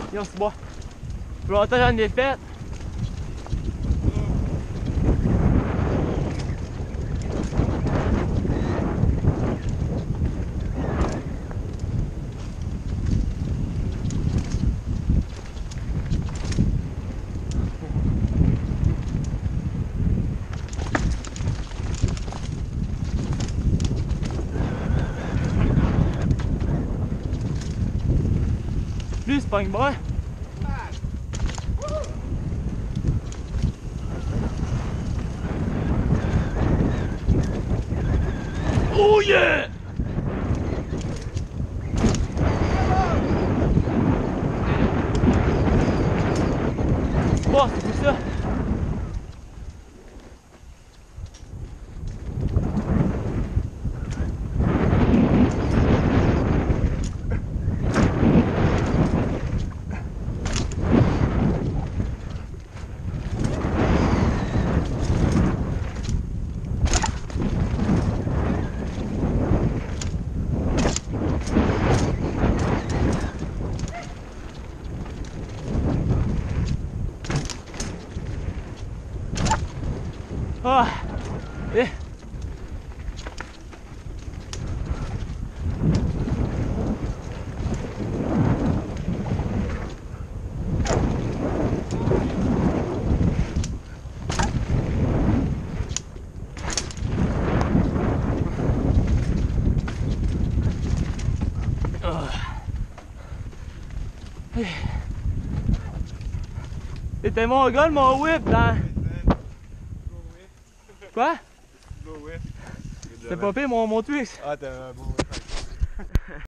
Viens, on se boit. Plus longtemps j'en ai fait. Plus, c'est pas une bonne. Oh yeah! Bon, c'est pour ça. Ah! Eh! C'était mon gars, mon whip dans... Quoi? C'était pas pire mon twist. Ah, t'as un bon whip.